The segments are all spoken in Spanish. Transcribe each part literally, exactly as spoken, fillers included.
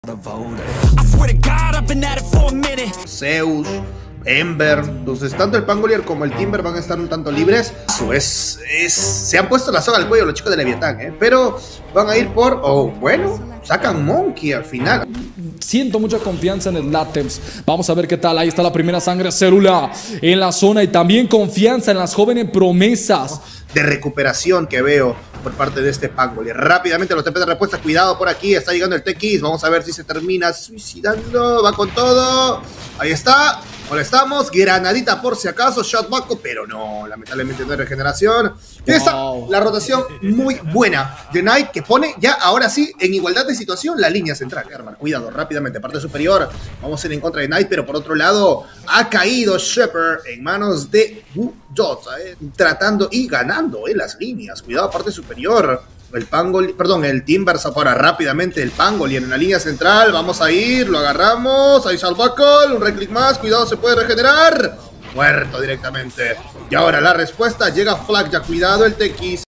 Zeus, Ember, entonces tanto el Pangolier como el Timber van a estar un tanto libres. Eso es, es, se han puesto la soga al cuello los chicos de Leviatán, ¿eh? Pero van a ir por, oh, bueno, sacan Monkey al final. Siento mucha confianza en el Latems. Vamos a ver qué tal. Ahí está la primera sangre célula en la zona y también confianza en las jóvenes promesas de recuperación que veo por parte de este Pangolier. Rápidamente los T P de respuesta. Cuidado por aquí. Está llegando el T-Kiss. Vamos a ver si se termina suicidando. Va con todo. Ahí está. Molestamos. Granadita por si acaso. Shot Baco. Pero no. Lamentablemente no hay regeneración. Y esta, wow. La rotación muy buena de Knight, que pone ya ahora sí en igualdad de situación la línea central. Cuidado rápidamente. Parte superior. Vamos a ir en contra de Knight. Pero por otro lado ha caído Shepard en manos de Budot, eh, tratando y ganando eh, las líneas. Cuidado, parte superior. El Pangolier, perdón, el Timber ahora rápidamente. El Pangolier en la línea central. Vamos a ir, lo agarramos. Ahí Salvacle, un reclick más. Cuidado, se puede regenerar. Muerto directamente. Y ahora la respuesta. Llega Flag, ya cuidado, el T X.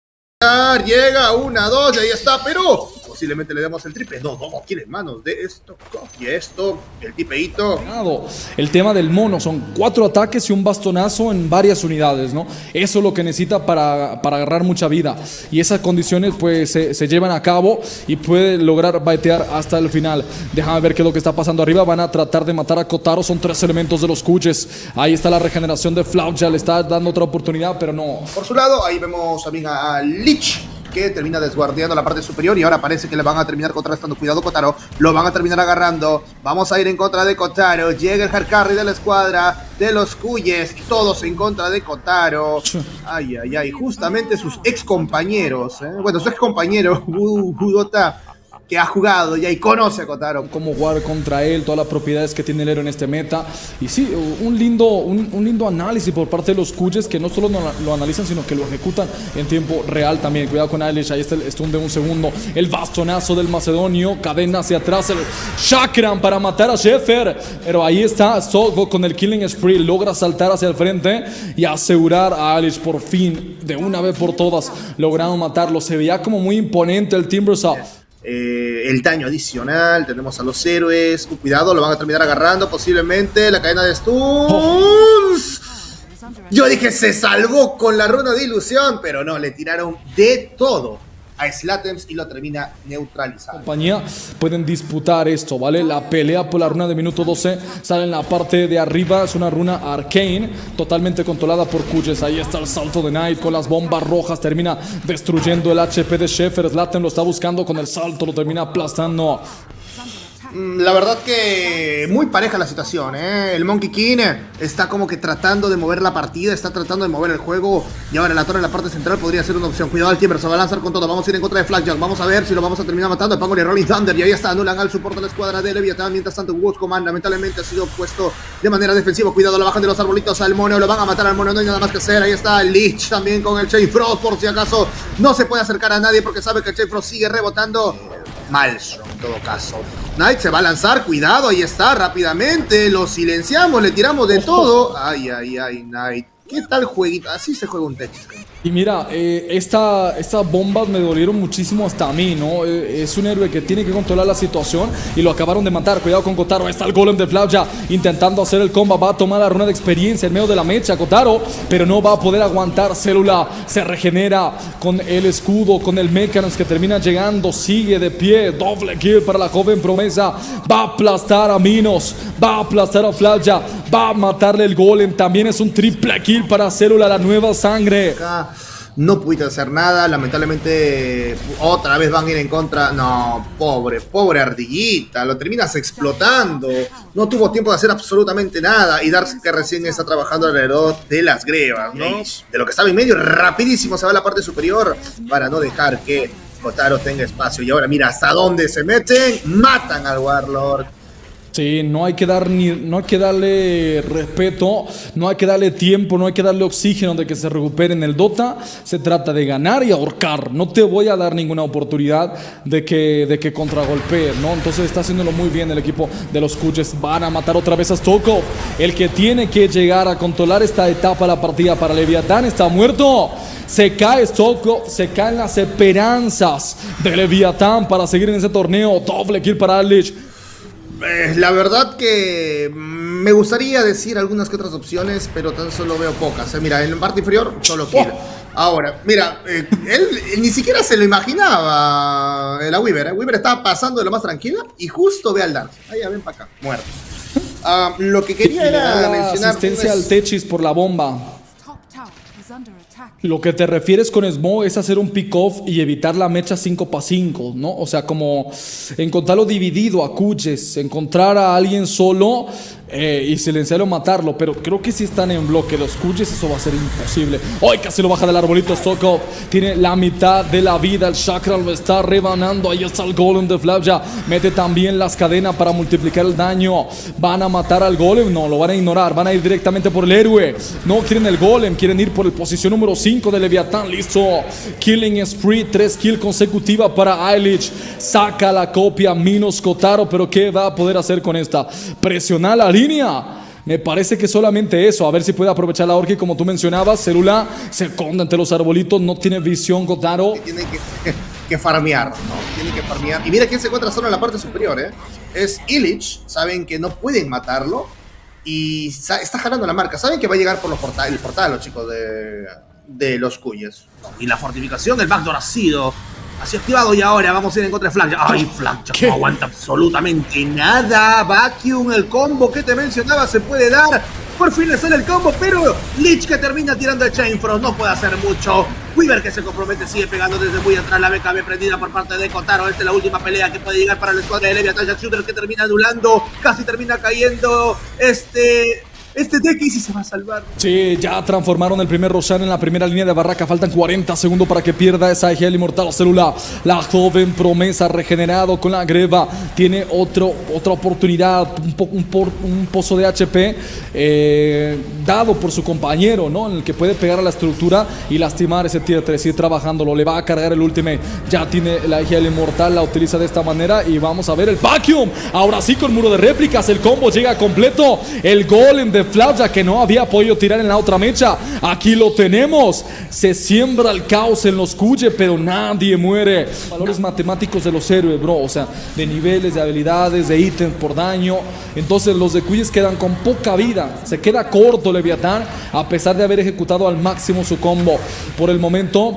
Llega, una, dos, y ahí está, pero posiblemente le demos el triple. No, no, quiere manos de esto. Y esto, el tipeito. El tema del mono son cuatro ataques y un bastonazo en varias unidades, ¿no? Eso es lo que necesita para, para agarrar mucha vida. Y esas condiciones pues se, se llevan a cabo y puede lograr baitear hasta el final. Déjame ver qué es lo que está pasando arriba. Van a tratar de matar a Kotaro. Son tres elementos de los Kuches. Ahí está la regeneración de Flau. Ya le está dando otra oportunidad, pero no. Por su lado, ahí vemos también a Lich, que termina desguardiando la parte superior y ahora parece que le van a terminar contrarrestando. Cuidado Kotaro, lo van a terminar agarrando. Vamos a ir en contra de Kotaro. Llega el hard carry de la escuadra de los Cuyes, todos en contra de Kotaro. Ay, ay, ay, justamente sus ex compañeros, ¿eh? Bueno, su ex compañero Budota, que ha jugado ya y conoce a Kotaro. Cómo jugar contra él, todas las propiedades que tiene el héroe en este meta. Y sí, un lindo, un, un lindo análisis por parte de los Kuyes, que no solo no, lo analizan, sino que lo ejecutan en tiempo real también. Cuidado con Eilish, ahí está el stun de un segundo. El bastonazo del macedonio, cadena hacia atrás, el chakram para matar a Sheffer. Pero ahí está Soggo con el killing spree, logra saltar hacia el frente y asegurar a Eilish por fin, de una vez por todas, logrando matarlo. Se veía como muy imponente el Timbersaw. Eh, el daño adicional, tenemos a los héroes. Cuidado, lo van a terminar agarrando posiblemente. La cadena de stuns. Oh. Yo dije, se salvó con la runa de ilusión, pero no, le tiraron de todo a Slatems y lo termina neutralizando. Compañía pueden disputar esto, ¿vale? La pelea por la runa de minuto doce sale en la parte de arriba. Es una runa arcane, totalmente controlada por Kuyes. Ahí está el salto de Knight con las bombas rojas. Termina destruyendo el H P de Sheffer. Slatem lo está buscando con el salto, lo termina aplastando. La verdad que muy pareja la situación, ¿eh? El Monkey King está como que tratando de mover la partida, está tratando de mover el juego. Y ahora la torre en la parte central podría ser una opción. Cuidado al Timber, se va a lanzar con todo. Vamos a ir en contra de Flagjack. Vamos a ver si lo vamos a terminar matando. El Pangolier Rolling Thunder. Y ahí está, anulan al soporte de la escuadra de Leviatán. Mientras tanto, Woods Command lamentablemente ha sido puesto de manera defensiva. Cuidado, la bajan de los arbolitos al mono. Lo van a matar al mono, no hay nada más que hacer. Ahí está el Lich también con el Chain Frost. Por si acaso no se puede acercar a nadie porque sabe que el Chain Frost sigue rebotando. Maelstrom en todo caso. Knight se va a lanzar, cuidado, ahí está, rápidamente. Lo silenciamos, le tiramos de todo. Ay, ay, ay, Knight. ¿Qué tal jueguito? Así se juega un Tetris. Y mira, eh, esta, estas bombas me dolieron muchísimo hasta a mí, ¿no? Eh, es un héroe que tiene que controlar la situación y lo acabaron de matar. Cuidado con Kotaro, ahí está el golem de Flauja intentando hacer el combo. Va a tomar la runa de experiencia en medio de la mecha, Kotaro, pero no va a poder aguantar. Célula se regenera con el escudo, con el Mechanos que termina llegando. Sigue de pie, doble kill para la joven promesa. Va a aplastar a Minos, va a aplastar a Flauja, va a matarle el golem. También es un triple kill para Célula, la nueva sangre. No pudiste hacer nada, lamentablemente otra vez van a ir en contra. No, pobre, pobre ardillita, lo terminas explotando. No tuvo tiempo de hacer absolutamente nada. Y Darcy que recién está trabajando alrededor de las grebas, ¿no? De lo que estaba en medio, rapidísimo se va a la parte superior para no dejar que Kotaro tenga espacio. Y ahora mira hasta dónde se meten, matan al Warlord. Sí, no hay que dar ni, no hay que darle respeto, no hay que darle tiempo, no hay que darle oxígeno de que se recupere en el Dota. Se trata de ganar y ahorcar. No te voy a dar ninguna oportunidad de que, de que contragolpee, ¿no? Entonces está haciéndolo muy bien el equipo de los Kuyes. Van a matar otra vez a Stoko. El que tiene que llegar a controlar esta etapa de la partida para Leviatán está muerto. Se cae Stoko, se caen las esperanzas de Leviatán para seguir en ese torneo. Doble kill para Eilish. Eh, la verdad que me gustaría decir algunas que otras opciones, pero tan solo veo pocas. Eh, mira, en la parte inferior, solo kill. Oh. Ahora, mira, eh, él ni siquiera se lo imaginaba, eh, la Weaver. Eh. Weaver estaba pasando de lo más tranquila y justo ve al Dart. Ahí, ven para acá, muerto. Uh, lo que quería era la mencionar... asistencia al Techis por la bomba. Lo que te refieres con Smoke es hacer un pick-off y evitar la mecha cinco para cinco, ¿no? O sea, como encontrarlo dividido a Cuyes, encontrar a alguien solo eh, y silenciarlo o matarlo. Pero creo que si están en bloque los Cuyes, eso va a ser imposible. ¡Ay! Casi lo baja del arbolito Sokov. Tiene la mitad de la vida. El Chakra lo está rebanando. Ahí está el Golem de Flapja. Mete también las cadenas para multiplicar el daño. ¿Van a matar al Golem? No, lo van a ignorar. Van a ir directamente por el héroe. No quieren el Golem, quieren ir por el posición número cinco de Leviatán. Listo. Killing Spree. tres kills consecutiva para Eilidh. Saca la copia Minos Kotaro. Pero ¿qué va a poder hacer con esta? Presionar la línea. Me parece que solamente eso. A ver si puede aprovechar la Orki, como tú mencionabas. Célula se esconde entre los arbolitos. No tiene visión Kotaro. Tiene que, que farmear, ¿no? Tiene que farmear. Y mira quién se encuentra solo en la parte superior, ¿eh? Es Illich. Saben que no pueden matarlo. Y está jalando la marca. Saben que va a llegar por los portales, el portal, los chicos de, de los Cuyes. Y la fortificación del backdoor ha sido así activado. Y ahora vamos a ir en contra de Flapja. Ay, Flapja no aguanta absolutamente nada. Vacuum, el combo que te mencionaba se puede dar. Por fin le sale el combo, pero Lich que termina tirando el Chain Frost. No puede hacer mucho. Weaver que se compromete, sigue pegando desde muy atrás. La B K B prendida por parte de Kotaro. Esta es la última pelea que puede llegar para la escuadra de Leviathan. Jack Shooter que termina anulando. Casi termina cayendo este... Este T X y se va a salvar. Sí, ya transformaron el primer Roshan en la primera línea de barraca. Faltan cuarenta segundos para que pierda esa Gel Inmortal Célula. La joven promesa regenerado con la greva. Tiene otro, otra oportunidad. Un, po, un, por, un pozo de H P eh, dado por su compañero, ¿no? En el que puede pegar a la estructura y lastimar ese tier tres. Ir trabajándolo. Le va a cargar el ultimate. Ya tiene la Gel Inmortal. La utiliza de esta manera. Y vamos a ver el Vacuum. Ahora sí con muro de réplicas. El combo llega completo. El Golem de Flapja que no había podido tirar en la otra mecha. Aquí lo tenemos. Se siembra el caos en los Cuye, pero nadie muere. Valores matemáticos de los héroes, bro. O sea, de niveles, de habilidades, de ítems por daño. Entonces los de Cuyes quedan con poca vida. Se queda corto Leviatán, a pesar de haber ejecutado al máximo su combo. Por el momento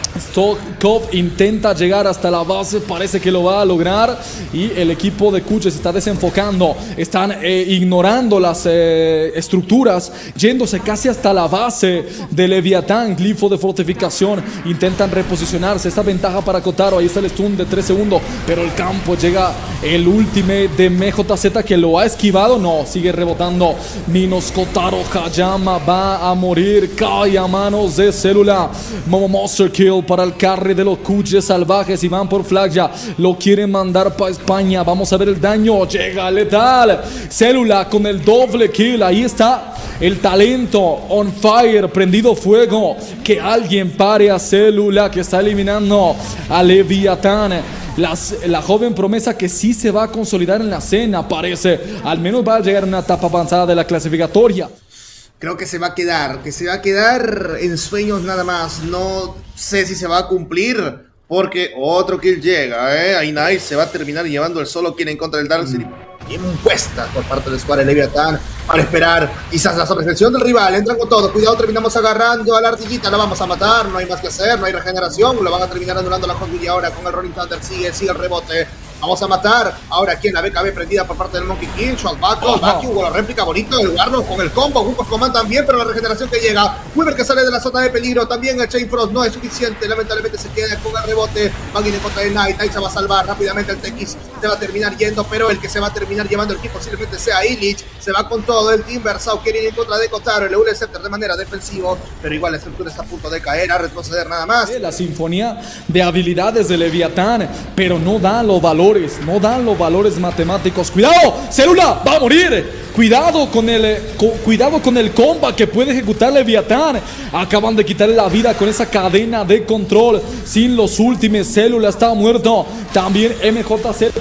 Sokov intenta llegar hasta la base, parece que lo va a lograr y el equipo de Cuyes se está desenfocando, están eh, ignorando las eh, estructuras, yéndose casi hasta la base de Leviatán. Glifo de fortificación, intentan reposicionarse, esta ventaja para Kotaro. Ahí está el stun de tres segundos, pero el campo llega el ultimate de M J Z que lo ha esquivado, no, sigue rebotando. Minos Kotaro, Hayama va a morir, cae a manos de Célula. Momo Monster Kill para el carry de los Cuyes salvajes y van por Flapja. Lo quieren mandar para España. Vamos a ver el daño. Llega letal. Célula con el doble kill. Ahí está el talento on fire, prendido fuego. Que alguien pare a Célula que está eliminando a Leviatán. Las, la joven promesa que sí se va a consolidar en la escena, parece. Al menos va a llegar a una etapa avanzada de la clasificatoria. Creo que se va a quedar, que se va a quedar en sueños nada más. No sé si se va a cumplir, porque otro kill llega, ¿eh? Ahí Nice se va a terminar llevando el solo kill en contra del Darkseid. Impuesta por parte del escuadra de Leviatán para esperar quizás la sobreselección del rival. Entran con todo, cuidado, terminamos agarrando a la ardillita. La vamos a matar, no hay más que hacer, no hay regeneración. Lo van a terminar anulando la Hot Wheel y ahora con el Rolling Thunder sigue, sigue el rebote. Vamos a matar. Ahora aquí en la B K B prendida por parte del Monkey King. Shot Vacuum, Vacuum con la réplica bonito del Warlock con el combo. Grupos Command también, pero la regeneración que llega. Weaver que sale de la zona de peligro. También el Chain Frost no es suficiente. Lamentablemente se queda con el rebote. Van a ir en contra de Knight. Knight se va a salvar rápidamente. El T X se va a terminar yendo, pero el que se va a terminar llevando el equipo posiblemente sea Illich. Se va con todo. El Timber Sau quiere ir en contra de Kotaro. El Eule Scepter de manera defensiva, pero igual la estructura está a punto de caer. A retroceder nada más. La sinfonía de habilidades de Leviatán, pero no dan los valores. No dan los valores matemáticos. ¡Cuidado! ¡Célula va a morir! Cuidado con el cu cuidado con el combo que puede ejecutar Leviatán. Acaban de quitarle la vida con esa cadena de control. Sin los últimos, Célula está muerto. También M J Z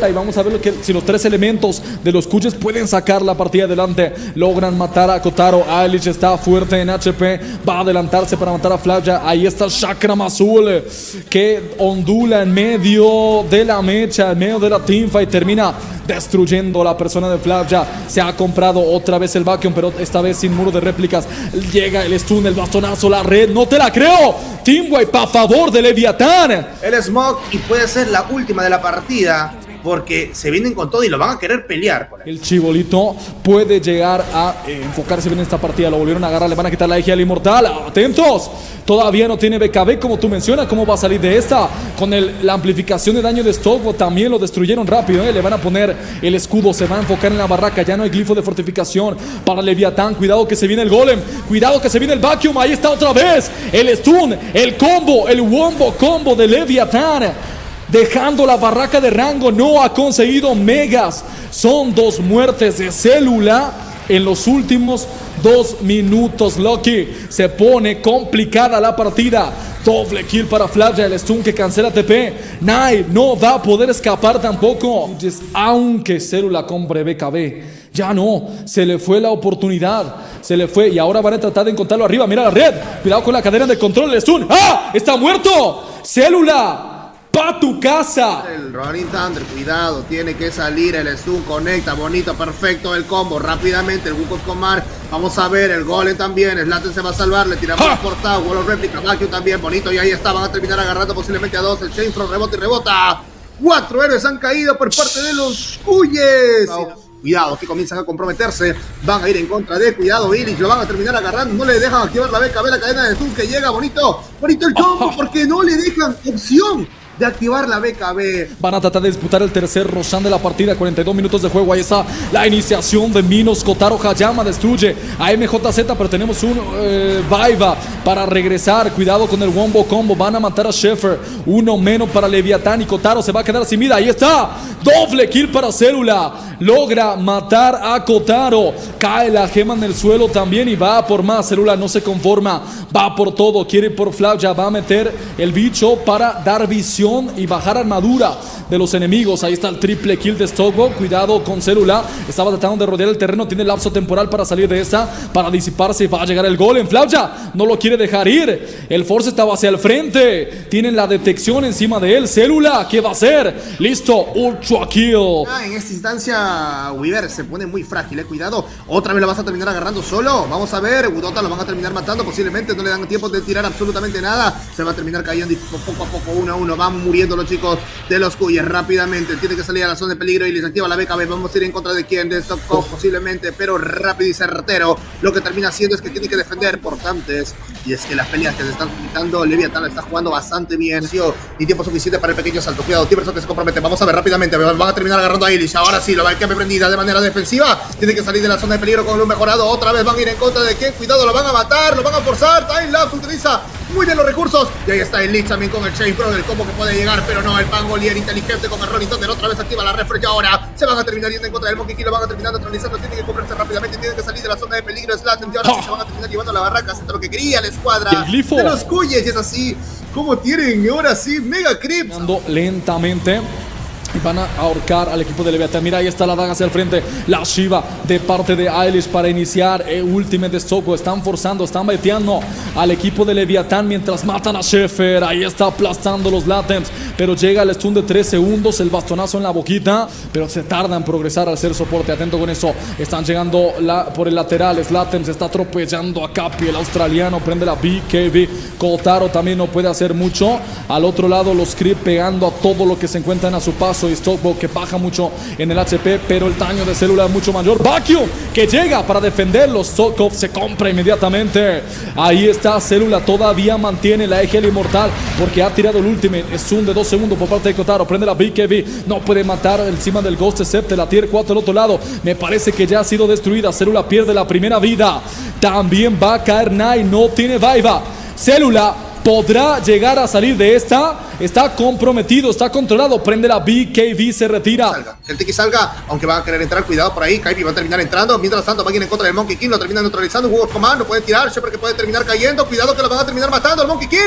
y vamos a ver lo que, si los tres elementos de los Cuyes pueden sacar la partida adelante. Logran matar a Kotaro. Eilish está fuerte en H P, va a adelantarse para matar a Flauja. Ahí está Chakram Azul que ondula en medio de la mecha, en medio de la teamfight, termina destruyendo la persona de Flauja. Se ha comprado otra vez el vacuum, pero esta vez sin muro de réplicas. Llega el stun, el bastonazo, la red. ¡No te la creo! Teamwipe a favor de Leviatán. El smoke, y puede ser la última de la partida, porque se vienen con todo y lo van a querer pelear por ahí. El chibolito puede llegar a eh, enfocarse bien en esta partida. Lo volvieron a agarrar, le van a quitar la eje al inmortal. ¡Atentos! Todavía no tiene B K B, como tú mencionas. ¿Cómo va a salir de esta? Con el, la amplificación de daño de Stockbot también lo destruyeron rápido, ¿eh? Le van a poner el escudo, se va a enfocar en la barraca. Ya no hay glifo de fortificación para Leviatán. Cuidado que se viene el golem, cuidado que se viene el vacuum. Ahí está otra vez el stun, el combo, el wombo combo de Leviatán, dejando la barraca de rango. No ha conseguido megas. Son dos muertes de Célula en los últimos dos minutos. Loki, se pone complicada la partida. Doble kill para Flauja, el stun que cancela T P. Nai no va a poder escapar tampoco, aunque Célula compre B K B. Ya no, se le fue la oportunidad. Se le fue y ahora van a tratar de encontrarlo arriba. Mira la red, cuidado con la cadena de control. El stun, ¡ah! ¡Está muerto! Célula, pa' tu casa. El Rolling Thunder, cuidado, tiene que salir. El stun conecta, bonito, perfecto el combo. Rápidamente el Wukong Comar. Vamos a ver, el golem también. Slaten se va a salvar, le tiramos el portado. Wall of Replica, Vacuum también, bonito. Y ahí está, van a terminar agarrando posiblemente a dos. El Chainfront rebota y rebota. Cuatro héroes han caído por parte de los Cuyes. Cuidado, que comienzan a comprometerse. Van a ir en contra de, cuidado, Eilish, lo van a terminar agarrando. No le dejan activar la B K B, la cadena de stun que llega, bonito. Bonito el combo, porque no le dejan opción de activar la B K B. Van a tratar de disputar el tercer Roshan de la partida. cuarenta y dos minutos de juego. Ahí está la iniciación de Minos. Kotaro Hayama destruye a M J Z, pero tenemos un eh, Vaiva para regresar. Cuidado con el wombo combo. Van a matar a Sheffer. Uno menos para Leviatán y Kotaro se va a quedar sin vida. Ahí está. Doble kill para Célula. Logra matar a Kotaro. Cae la gema en el suelo también y va por más. Célula no se conforma. Va por todo. Quiere ir por Flauja. Va a meter el bicho para dar visión y bajar armadura de los enemigos. Ahí está el triple kill de Stockbot. Cuidado con Célula. Estaba tratando de rodear el terreno. Tiene lapso temporal para salir de esta, para disiparse. Va a llegar el golem. Flauja no lo quiere dejar ir. El Force estaba hacia el frente. Tienen la detección encima de él. Célula, ¿qué va a hacer? Listo, ultra kill. Ah, en esta instancia Weaver se pone muy frágil, eh. Cuidado, otra vez lo vas a terminar agarrando solo. Vamos a ver, Udota lo van a terminar matando. Posiblemente no le dan tiempo de tirar absolutamente nada. Se va a terminar cayendo y poco a poco, uno a uno, van muriendo los chicos de los Cuyes rápidamente. Tiene que salir a la zona de peligro y les activa la B K B. Vamos a ir en contra de quién, de Stockbot posiblemente, pero rápido y certero. Lo que termina haciendo es que tiene que defender por tantes. Y es que las peleas que se están quitando, Leviatán está jugando bastante bien. Ni tiempo suficiente para el pequeño salto. Cuidado, Tiberson que se compromete. Vamos a ver rápidamente. Van a terminar agarrando a Eilish. Ahora sí, lo va a quedar prendida de manera defensiva. Tiene que salir de la zona de peligro con un mejorado. Otra vez van a ir en contra de quién. Cuidado, lo van a matar, lo van a forzar. Timelapse utiliza muy bien los recursos. Y ahí está el Lich también con el Chain Pro del combo que puede llegar, pero no, el Pangolier inteligente con el Rolling Thunder otra vez activa la refresh y ahora se van a terminar yendo en contra del Monkey King, lo van a terminar neutralizando, tienen que cobrarse rápidamente, tienen que salir de la zona de peligro. Slaten y ahora sí se van a terminar llevando a la barraca, hasta lo que quería la escuadra de los Cuyes. Y es así como tienen ahora sí Mega Crips lentamente. Y van a ahorcar al equipo de Leviatán. Mira, ahí está la daga hacia el frente. La Shiva de parte de Eilish para iniciar el Ultimate de Stockbot. Están forzando, están baiteando al equipo de Leviatán mientras matan a Sheffer. Ahí está aplastando los Latents. Pero llega el stun de tres segundos. El bastonazo en la boquita. Pero se tarda en progresar al ser soporte. Atento con eso. Están llegando la, por el lateral. Latents está atropellando a Capi. El australiano prende la B K B. Kotaro también no puede hacer mucho. Al otro lado los Creep pegando a todo lo que se encuentran a su paso. Y Stockbot que baja mucho en el H P, pero el daño de Célula es mucho mayor. Vacuum que llega para defenderlo. Stockbot se compra inmediatamente. Ahí está Célula, todavía mantiene la eje del inmortal porque ha tirado el ultimate. Es un de dos segundos por parte de Kotaro. Prende la B K B, no puede matar encima del Ghost Scepter. La tier cuatro del otro lado, me parece que ya ha sido destruida. Célula pierde la primera vida. También va a caer Nai, no tiene Vaiva. Célula podrá llegar a salir de esta. Está comprometido, está controlado. Prende la B K B, se retira. Salga. El Tiki salga, aunque van a querer entrar. Cuidado por ahí. Kaipi va a terminar entrando. Mientras tanto, van a ir en contra del Monkey King. Lo terminan neutralizando. Hugo Command no puede tirar. Shepard que puede terminar cayendo. Cuidado que lo van a terminar matando. El Monkey King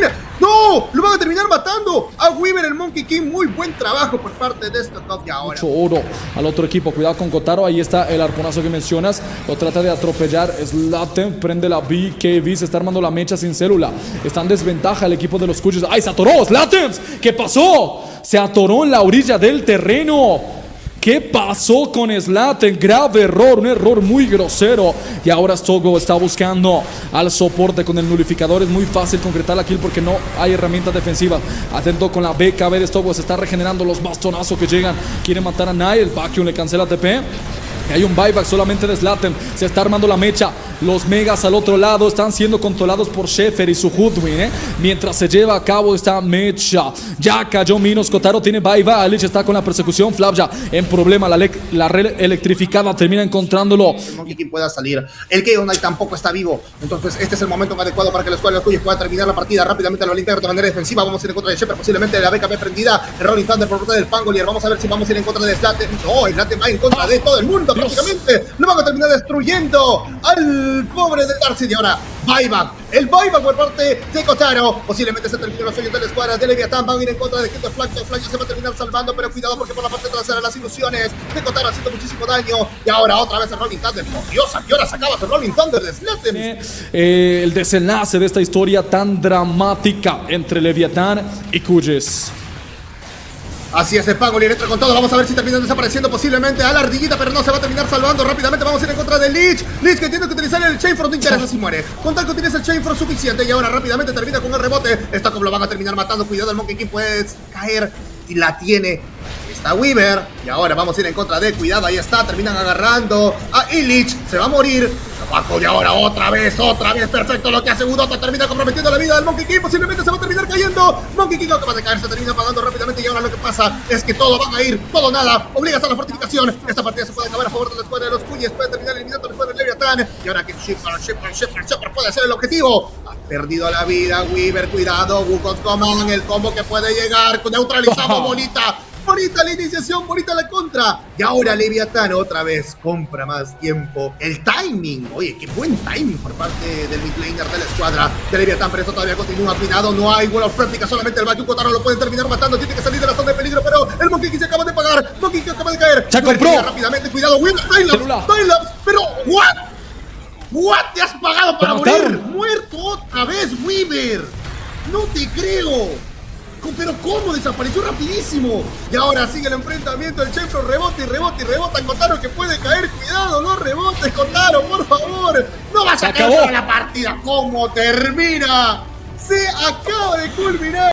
¡No! ¡Lo van a terminar matando! A Weaver, el Monkey King. Muy buen trabajo por parte de este top. Y ahora mucho oro al otro equipo. Cuidado con Kotaro. Ahí está el arponazo que mencionas. Lo trata de atropellar. Slaten prende la B. K V se está armando la mecha sin célula. Está en desventaja el equipo de los Cuyos. ¡Ay, se atoró! ¡Slaten! ¿Qué pasó? Se atoró en la orilla del terreno. ¿Qué pasó con Slaten? Grave error, un error muy grosero. Y ahora Stogo está buscando al soporte con el nulificador. Es muy fácil concretar la kill porque no hay herramientas defensivas. Atento con la B K B de Stogo. Se está regenerando los bastonazos que llegan. Quiere matar a Nile. El Vacuum le cancela T P. Y hay un buyback solamente de Slaten. Se está armando la mecha. Los megas al otro lado están siendo controlados por Sheffer y su Hoodwin, ¿eh? Mientras se lleva a cabo esta mecha. Ya cayó Minos. Kotaro tiene buyback. Alice está con la persecución. Flapja en problema. La, la red electrificada termina encontrándolo. El Monkey King pueda salir. El Chaos Knight tampoco está vivo. Entonces este es el momento adecuado para que la escuadra de los Cuyos pueda terminar la partida rápidamente. Lo limpiar de manera defensiva. Vamos a ir en contra de Sheffer. Posiblemente la B K B prendida. El Rolling Thunder por parte del Pangolier. Vamos a ver si vamos a ir en contra de Slaten. No, Slaten va en contra de todo el mundo. Dios. Prácticamente lo van a terminar destruyendo al pobre de Darcy. Y ahora buyback, el buyback por parte de Kotaro. Posiblemente se terminó los sueños de la escuadra de Leviatán. Van a ir en contra de Kento Flash. Flash se va a terminar salvando, pero cuidado porque por la parte trasera las ilusiones de Kotaro haciendo muchísimo daño. Y ahora otra vez el Rolling Thunder. ¡Oh, Dios! ¿A qué hora sacabas el Rolling Thunder de Slaten? Eh, eh, el desenlace de esta historia tan dramática entre Leviatán y Cuyes. Así es, el Pangolier entra con todo. Vamos a ver si terminan desapareciendo posiblemente a la ardillita, pero no se va a terminar salvando. Rápidamente vamos a ir en contra de Lich. Lich que tiene que utilizar el Chainfront, no interesa si muere. Con tal que utilice el Chainfront suficiente. Y ahora rápidamente termina con el rebote. Esta como lo van a terminar matando. Cuidado, el Monkey King puede caer. Y la tiene. Está Weaver. Y ahora vamos a ir en contra de. Cuidado, ahí está. Terminan agarrando a Illich. Se va a morir. Abajo y ahora otra vez, otra vez. Perfecto lo que hace Budota. Termina comprometiendo la vida del Monkey King. Posiblemente se va a terminar cayendo. Monkey King acaba de caer. Se termina apagando rápidamente. Y ahora lo que pasa es que todo van a ir. Todo nada. Obligas a la fortificación. Esta partida se puede acabar a favor de la escuadra de los Cuyes. Puede terminar eliminando a la escuadra de Leviatán. Y ahora que Shepard, Shepard, Shepard, Shepard puede ser el objetivo. Ha perdido la vida Weaver. Cuidado. Wukong Command. El combo que puede llegar. Neutralizamos bonita. Bonita la iniciación, bonita la contra. Y ahora Leviatán otra vez compra más tiempo. El timing, oye, qué buen timing por parte del midlaner de la escuadra de Leviatán, pero esto todavía continúa. Cuidado, no hay Wall of Práctica, solamente el Vacuum Kotaro lo pueden terminar matando. Tiene que salir de la zona de peligro, pero el Monkey King se acaba de pagar. Monkey King acaba de caer. Se compró. Rápidamente, cuidado, Weaver, Timelapse, Timelapse, pero what? What? Te has pagado para morir. Muerto otra vez, Weaver. No te creo. Pero cómo desapareció rapidísimo. Y ahora sigue el enfrentamiento. El Chainfront rebota y rebota y rebota en Kotaro que puede caer. Cuidado, no rebotes, Kotaro, por favor. No vas a caer la partida. ¿Cómo termina? Se acaba de culminar.